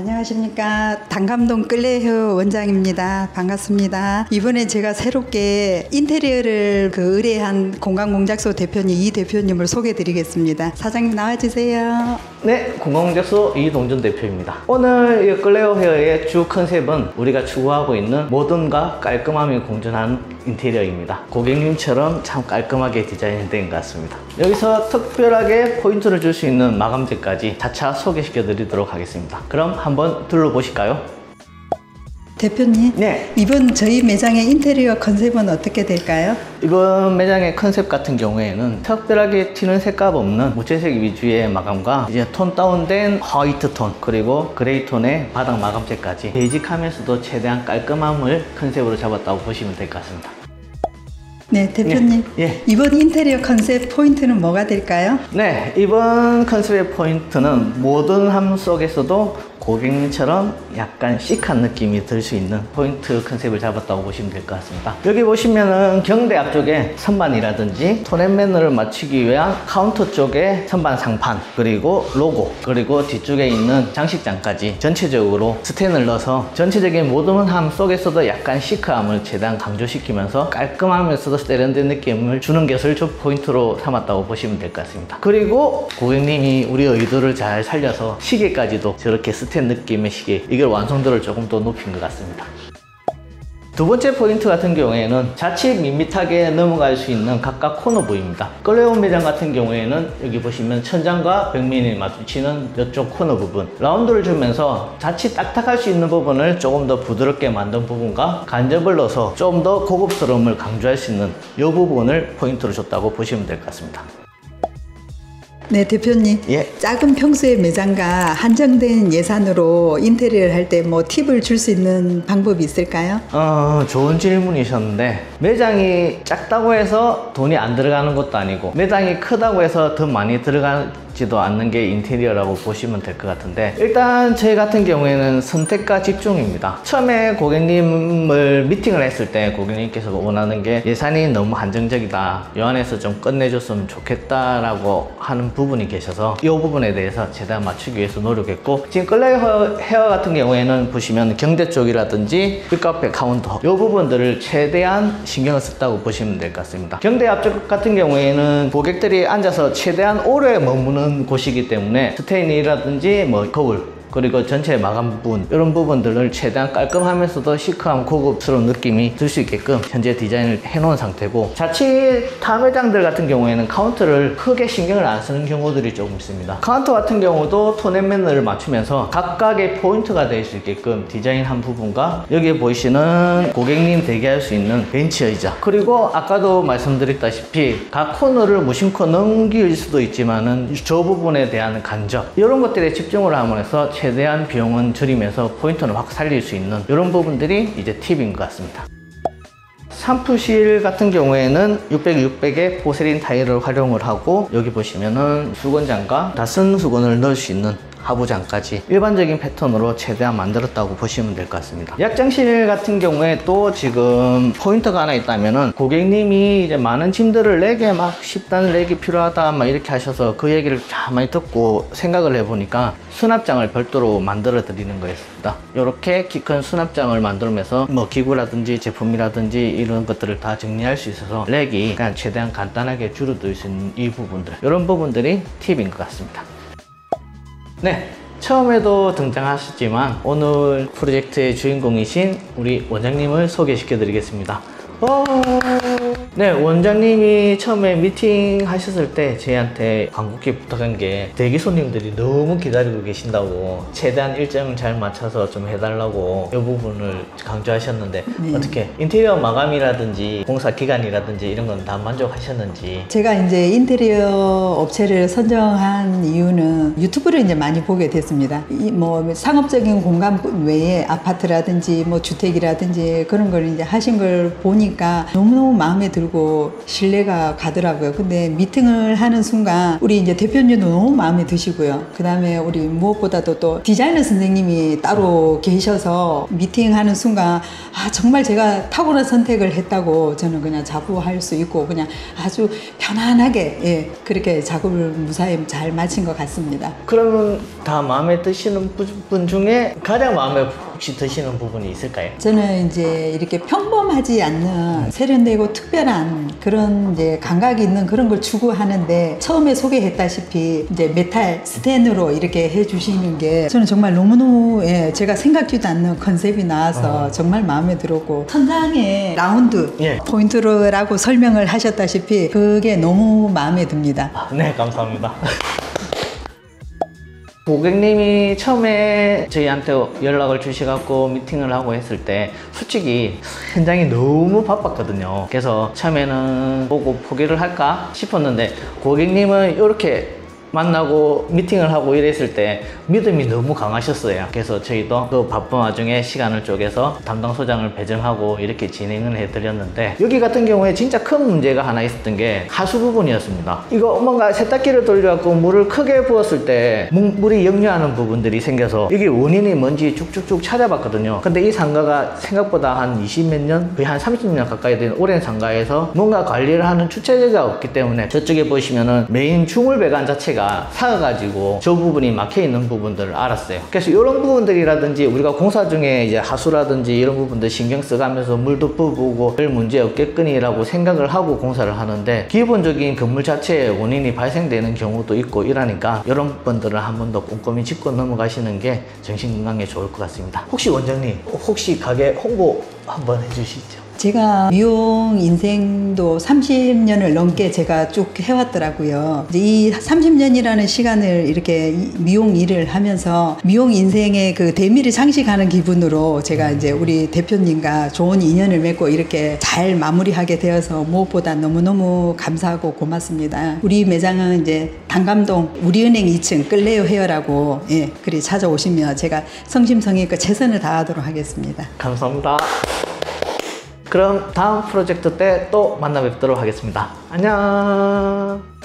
안녕하십니까. 단감동 끌레헤어 원장입니다. 반갑습니다. 이번에 제가 새롭게 인테리어를 의뢰한 공간공작소 대표님 이 대표님을 소개해 드리겠습니다. 사장님 나와주세요. 네, 공간공작소 이동준 대표입니다. 오늘 이 끌레오 헤어의 주 컨셉은 우리가 추구하고 있는 모던과 깔끔함이 공존한 인테리어입니다. 고객님처럼 참 깔끔하게 디자인된 것 같습니다. 여기서 특별하게 포인트를 줄 수 있는 마감재까지 차차 소개시켜 드리도록 하겠습니다. 그럼 한번 둘러보실까요? 대표님, 네. 이번 저희 매장의 인테리어 컨셉은 어떻게 될까요? 이번 매장의 컨셉 같은 경우에는 특별하게 튀는 색감 없는 무채색 위주의 마감과 이제 톤 다운된 화이트 톤 그리고 그레이 톤의 바닥 마감재까지 베이직하면서도 최대한 깔끔함을 컨셉으로 잡았다고 보시면 될 것 같습니다. 네, 대표님. 예. 이번 인테리어 컨셉 포인트는 뭐가 될까요? 네, 이번 컨셉의 포인트는 모던함 속에서도 고객님처럼 약간 시크한 느낌이 들 수 있는 포인트 컨셉을 잡았다고 보시면 될 것 같습니다. 여기 보시면은 경대 앞쪽에 선반이라든지 톤앤매너를 맞추기 위한 카운터 쪽에 선반 상판 그리고 로고 그리고 뒤쪽에 있는 장식장까지 전체적으로 스텐을 넣어서 전체적인 모던함 속에서도 약간 시크함을 최대한 강조시키면서 깔끔하면서도 세련된 느낌을 주는 것을 주 포인트로 삼았다고 보시면 될 것 같습니다. 그리고 고객님이 우리 의도를 잘 살려서 시계까지도 저렇게 스텐 느낌의 시계, 이걸 완성도를 조금 더 높인 것 같습니다. 두 번째 포인트 같은 경우에는 자칫 밋밋하게 넘어갈 수 있는 각각 코너 부위입니다. 끌레오 매장 같은 경우에는 여기 보시면 천장과 벽면이 마주치는 이쪽 코너 부분 라운드를 주면서 자칫 딱딱할 수 있는 부분을 조금 더 부드럽게 만든 부분과 간접을 넣어서 좀 더 고급스러움을 강조할 수 있는 이 부분을 포인트로 줬다고 보시면 될 것 같습니다. 네, 대표님. 예. 작은 평수의 매장과 한정된 예산으로 인테리어를 할 때 뭐 팁을 줄 수 있는 방법이 있을까요? 좋은 질문이셨는데 매장이 작다고 해서 돈이 안 들어가는 것도 아니고 매장이 크다고 해서 더 많이 들어가지도 않는 게 인테리어라고 보시면 될 것 같은데 일단 저희 같은 경우에는 선택과 집중입니다. 처음에 고객님을 미팅을 했을 때 고객님께서 원하는 게 예산이 너무 한정적이다, 이 안에서 좀 끝내줬으면 좋겠다라고 하는 부분이 계셔서 이 부분에 대해서 최대한 맞추기 위해서 노력했고, 지금 끌레오 헤어 같은 경우에는 보시면 경대 쪽이라든지 빅카페 카운터 이 부분들을 최대한 신경을 썼다고 보시면 될 것 같습니다. 경대 앞쪽 같은 경우에는 고객들이 앉아서 최대한 오래 머무는 곳이기 때문에 스테인이라든지 뭐 거울 그리고 전체 마감 부분 이런 부분들을 최대한 깔끔하면서도 시크한 고급스러운 느낌이 들 수 있게끔 현재 디자인을 해놓은 상태고, 자칫 타 매장들 같은 경우에는 카운터를 크게 신경을 안 쓰는 경우들이 조금 있습니다. 카운터 같은 경우도 톤앤매너를 맞추면서 각각의 포인트가 될 수 있게끔 디자인한 부분과 여기 보이시는 고객님 대기할 수 있는 벤치 의자 그리고 아까도 말씀드렸다시피 각 코너를 무심코 넘길 수도 있지만은 저 부분에 대한 간접 이런 것들에 집중을 함으로써 최대한 비용은 줄이면서 포인트는 확 살릴 수 있는 이런 부분들이 이제 팁인 것 같습니다. 산푸실 같은 경우에는 600에 포세린 타일을 활용을 하고 여기 보시면은 수건장과 닷슨 수건을 넣을 수 있는 하부장까지 일반적인 패턴으로 최대한 만들었다고 보시면 될 것 같습니다. 약장실 같은 경우에 또 지금 포인트가 하나 있다면은 고객님이 이제 많은 짐들을 내게 막 10단 렉이 필요하다 막 이렇게 하셔서 그 얘기를 가만히 듣고 생각을 해보니까 수납장을 별도로 만들어 드리는 거였습니다. 이렇게 키 큰 수납장을 만들면서 뭐 기구라든지 제품이라든지 이런 것들을 다 정리할 수 있어서 렉이 그냥 최대한 간단하게 줄어들 수 있는 이 부분들, 이런 부분들이 팁인 것 같습니다. 네, 처음에도 등장하셨지만 오늘 프로젝트의 주인공이신 우리 원장님을 소개시켜 드리겠습니다. 네, 원장님이 처음에 미팅 하셨을 때 저희한테 간곡히 부탁한 게 대기 손님들이 너무 기다리고 계신다고 최대한 일정을 잘 맞춰서 좀 해달라고 이 부분을 강조하셨는데 어떻게 인테리어 마감이라든지 공사 기간이라든지 이런 건 다 만족하셨는지? 제가 이제 인테리어 업체를 선정한 이유는 유튜브를 이제 많이 보게 됐습니다. 뭐 상업적인 공간 외에 아파트라든지 뭐 주택이라든지 그런 걸 이제 하신 걸 보니까 너무너무 마음에 들고 들고 신뢰가 가더라고요. 근데 미팅을 하는 순간 우리 이제 대표님도 너무 마음에 드시고요. 그 다음에 우리 무엇보다도 또 디자이너 선생님이 따로 계셔서 미팅하는 순간 정말 제가 탁월한 선택을 했다고 저는 그냥 자부할 수 있고 그냥 아주 편안하게 그렇게 작업을 무사히 잘 마친 것 같습니다. 그러면 다 마음에 드시는 분 중에 가장 마음에 혹시 드시는 부분이 있을까요? 저는 이제 이렇게 평범하지 않는 세련되고 특별한 그런 이제 감각이 있는 그런 걸 추구하는데 처음에 소개했다시피 이제 메탈 스텐으로 이렇게 해주시는 게 저는 정말 너무너무 제가 생각지도 않는 컨셉이 나와서 정말 마음에 들었고 천장에 라운드 포인트라고 설명을 하셨다시피 그게 너무 마음에 듭니다. 네, 감사합니다. 고객님이 처음에 저희한테 연락을 주셔갖고 미팅을 하고 했을 때 솔직히 현장이 너무 바빴거든요. 그래서 처음에는 보고 포기를 할까 싶었는데 고객님은 이렇게 만나고 미팅을 하고 이랬을 때 믿음이 너무 강하셨어요. 그래서 저희도 그 바쁜 와중에 시간을 쪼개서 담당 소장을 배정하고 이렇게 진행을 해드렸는데 여기 같은 경우에 진짜 큰 문제가 하나 있었던 게 하수 부분이었습니다. 이거 뭔가 세탁기를 돌려갖고 물을 크게 부었을 때 물이 역류하는 부분들이 생겨서 이게 원인이 뭔지 쭉쭉쭉 찾아봤거든요. 근데 이 상가가 생각보다 한 20몇 년, 거의 한 30년 가까이 된 오랜 상가에서 뭔가 관리를 하는 주체제가 없기 때문에 저쪽에 보시면은 메인 주물 배관 자체가 삭아가지고 저 부분이 막혀있는 부분들을 알았어요. 그래서 이런 부분들이라든지 우리가 공사 중에 이제 하수라든지 이런 부분들 신경 써가면서 물도 부어보고 별 문제 없겠거니라고 생각을 하고 공사를 하는데 기본적인 건물 자체에 원인이 발생되는 경우도 있고 이러니까 이런 분들은 한 번 더 꼼꼼히 짚고 넘어가시는 게 정신건강에 좋을 것 같습니다. 혹시 원장님 혹시 가게 홍보 한번 해주시죠. 제가 미용 인생도 30년을 넘게 제가 쭉 해왔더라고요. 이제 이 30년이라는 시간을 이렇게 미용 일을 하면서 미용 인생의 그 대미를 장식하는 기분으로 제가 이제 우리 대표님과 좋은 인연을 맺고 이렇게 잘 마무리하게 되어서 무엇보다 너무너무 감사하고 고맙습니다. 우리 매장은 이제 단감동 우리은행 2층 끌레오 헤어라고 그리 찾아오시면 제가 성심성의껏 최선을 다하도록 하겠습니다. 감사합니다. 그럼 다음 프로젝트 때 또 만나 뵙도록 하겠습니다. 안녕.